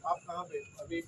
आप कहाँ पे अभी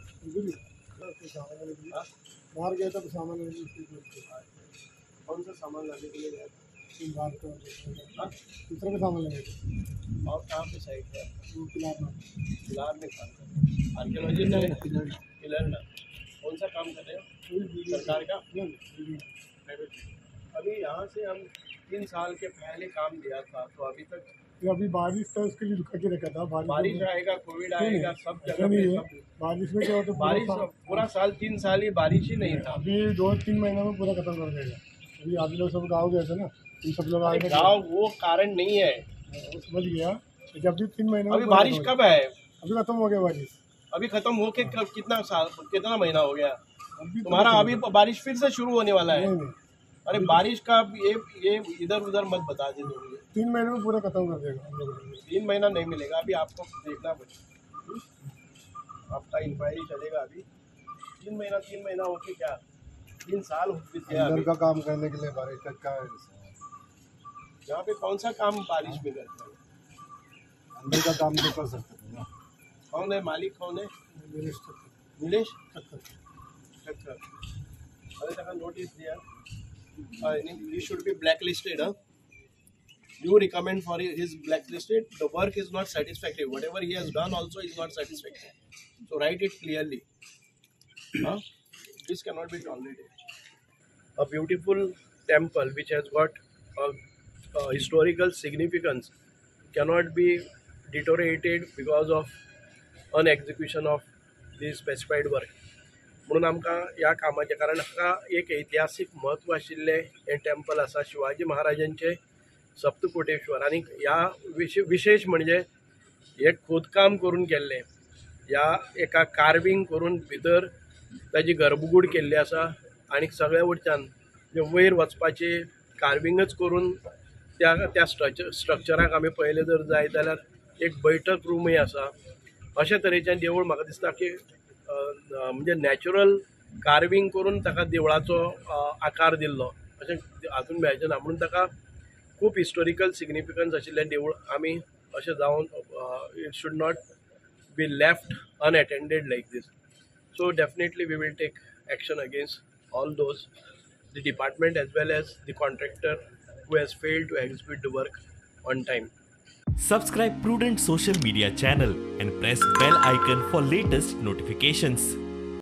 हाँ? बाहर गया था तो सामान लेने के लिए। कौन सा सामान लाने के लिए गया था? बाहर का हाँ? दूसरे का सामान लेने के और कहाँ पे साइड है? लिए। बिलार में काम कर रहे हैं आर्कियोलॉजी में पिलर ना कौन सा काम कर रहे हो सरकार का प्राइवेट अभी यहाँ से हम 3 साल के पहले काम दिया था तो अभी तक अभी बारिश था उसके लिए रुका के रखा था। बारिश आएगा कोविड आएगा सब ऐसा जगह नहीं पे है। सब बारिश में क्या होता है, बारिश पूरा साल 3 साल ही बारिश ही नहीं था। अभी 2-3 महीना में पूरा खत्म कर देगा। अभी आप लोग सब गाँव गए थे ना, इन सब लोग आए गाँव वो कारण नहीं है। समझ गया। जब भी 3 महीने अभी बारिश कब है? अभी खत्म हो गया बारिश। अभी खत्म होके कितना महीना हो गया अभी तुम्हारा? अभी बारिश फिर से शुरू होने वाला है। नहीं, अरे बारिश का ये इधर उधर मत बता दीजिए मुझे। 3 महीने में पूरा खत्म कर देगा हम लोग। 3 महीना नहीं मिलेगा अभी आपको देखना पड़ेगा। आपका इंक्वायरी चलेगा अभी 3 महीना होके क्या 3 साल हो गया अंदर अभी। का काम करने के लिए बारिश का क्या है? यहाँ पे कौन सा काम बारिश में करते हैं? अंदर का काम तो कर सकते हैं ना। कौन है मालिक? कौन है? नीलेश ठक्कर। अरे तक नोटिस दिया he should be blacklisted. You recommend for his blacklisted. The work is not satisfactory. Whatever he has done also is not satisfactory. So write it clearly. This cannot be tolerated. A beautiful temple which has got a historical significance cannot be deteriorated because of unexecution of the specified work. म्हणून आमकां ह्या कामाचें कारण हाका एक ऐतिहासीक म्हत्व आशिल्लें हें temple आसा शिवाजी महाराजांचें सप्तकोटेश्वर आनी ह्या विशेष म्हणजे हे खोदकाम करून केल्लें ह्या एका कार्विंग करून भितर ताजी गर्भकूड केल्ली आसा आनी सगळ्या वटच्यान जे वयर वचपाची कार्विंगच करून त्या स्ट्रक्चराक आमी पळयलें जर जायत जाल्यार एक बैठक रूमय आसा. अशा तरेचें देवूळ म्हाका दिसता की म्हणजे नॅचरल कार्विंग करून ताका देवळाचो आकार दिल्लो अशें हातून मेळचें ना. म्हणून ताका खूब हिस्टोरिकल सिग्निफिकन्स आशिल्लें देवूळ आमी अशें जावन it should not be left unattended like this. So definitely we will take action against all those the department as well as the contractor who has failed to execute the work on time. Subscribe Prudent social media channel and press bell icon for latest notifications.